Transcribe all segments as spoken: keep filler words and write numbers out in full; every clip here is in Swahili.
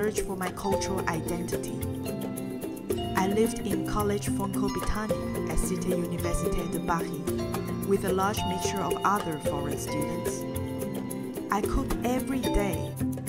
search for my cultural identity. I lived in College Franco-Britannique at Cité Universitaire de Paris with a large mixture of other foreign students. I cooked every day.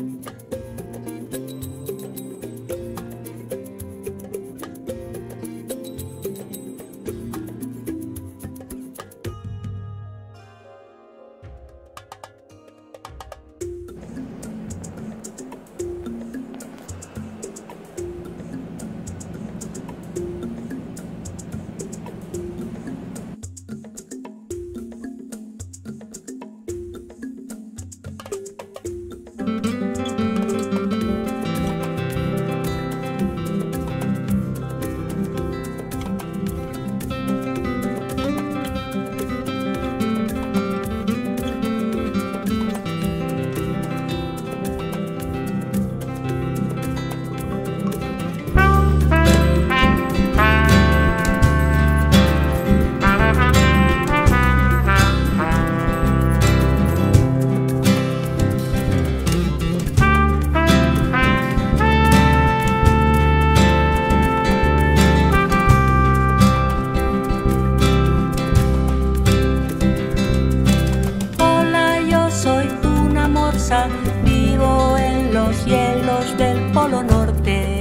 Vivo en los hielos del Polo Norte.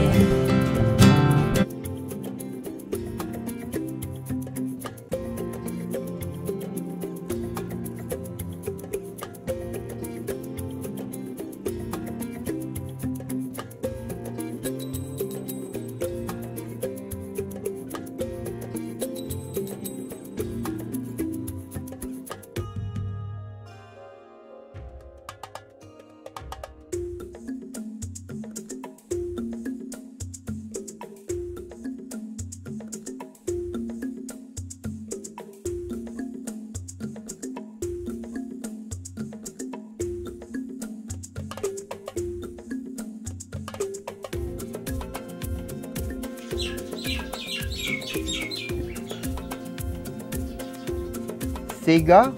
Sega,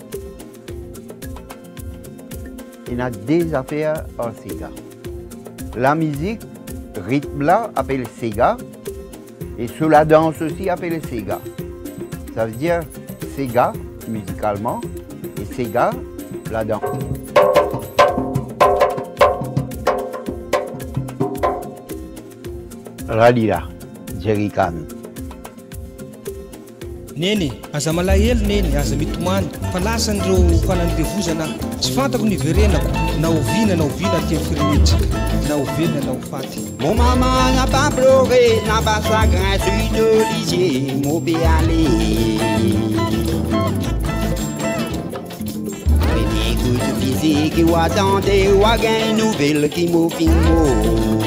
il y a des affaires en Sega. La musique, rythme là, appelle Sega, et sur la danse aussi, appelle Sega. Ça veut dire Sega, musicalement, et Sega, la danse. Ralila, Jerry Khan. Nene, aza malahelo nene, aza mitomany fa lasan'ireo fanandevozana tsy fantako ny verenako na oviana na oviana aty amin'ny firenetsika na ovena na ofaty. Mon maman n'a pas pleuré, n'a pas chagrin, je suis de lycée, mon béalé. Écoute physique, ou attendez, ou à gain nouvelle qui m'au fin mot.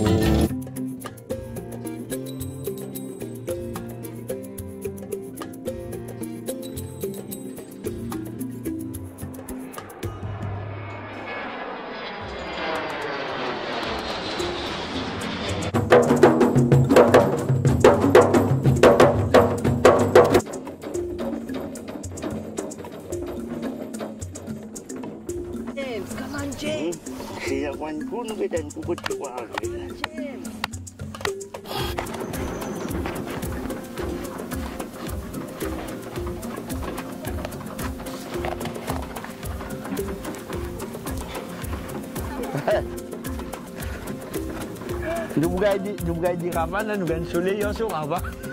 James. Kaya kwan pun kita kubut kuat. James. Nous bukai di, nous bukai di kapan dan bukan soleil yang sur apa?